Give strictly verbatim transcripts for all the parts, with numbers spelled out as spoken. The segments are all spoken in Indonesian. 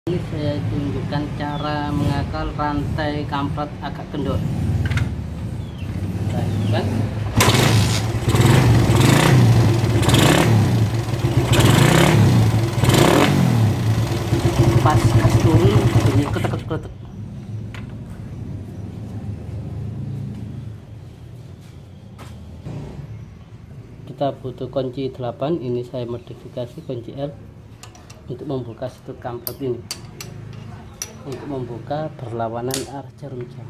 Ini saya tunjukkan cara mengakal rantai kampret agak kendor. Kan? Pas pas turun bunyi ketek-ketek. Kita butuh kunci delapan, ini saya modifikasi kunci L untuk membuka sudut kampret ini, untuk membuka berlawanan arah jarum jam.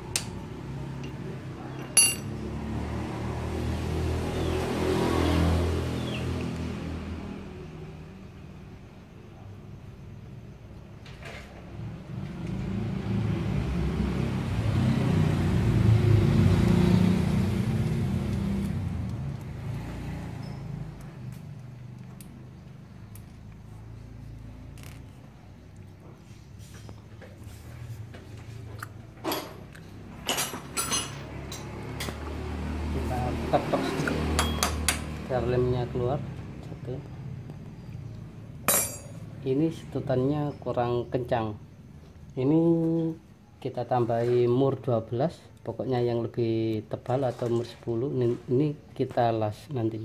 Ketok biar lemnya keluar. Satu, ini setutannya kurang kencang, ini kita tambahi mur dua belas, pokoknya yang lebih tebal, atau mur sepuluh. Ini, ini kita las nantinya.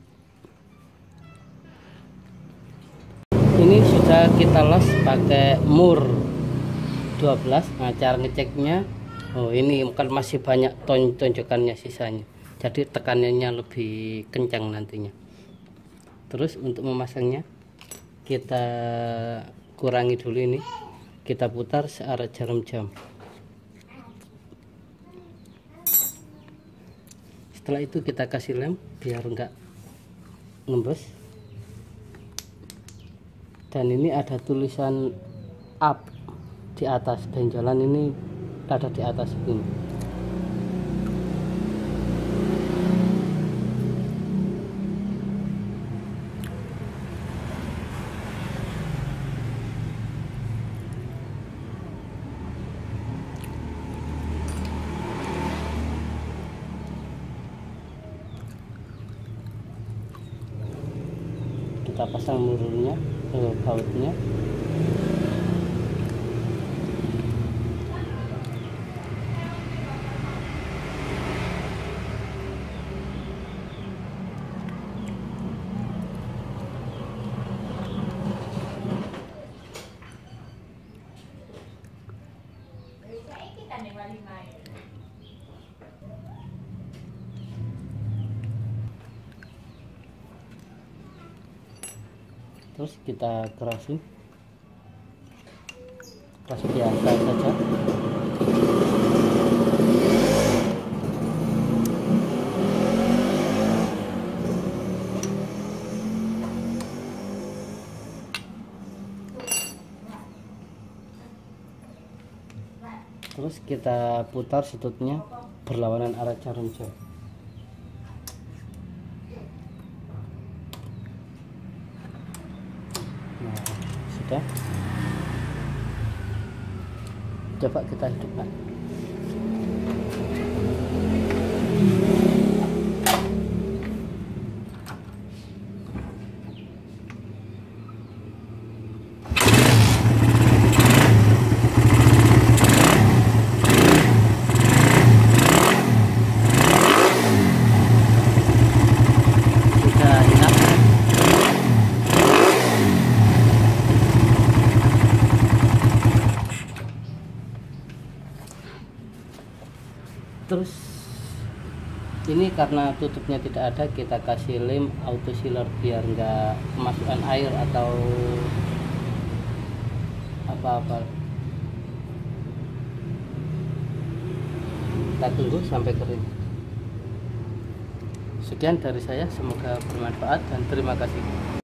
Ini sudah kita las pakai mur dua belas. Nah, cara ngeceknya, oh ini kan masih banyak ton tonjokannya sisanya, jadi tekanannya lebih kencang nantinya. Terus untuk memasangnya kita kurangi dulu, ini kita putar searah jarum jam. Setelah itu kita kasih lem biar enggak ngembes. Dan ini ada tulisan up di atas, benjolan ini ada di atas ini. Kita pasang mururnya, eh, bautnya. Terus kita kerasin, keras biasa saja. Terus kita putar sudutnya berlawanan arah jarum jam. Nah, sudah. Coba kita hidupkan. Sudah enak. Terus ini karena tutupnya tidak ada, kita kasih lem auto sealer biar enggak kemasukan air atau apa-apa. Kita tunggu sampai kering. Sekian dari saya, semoga bermanfaat dan terima kasih.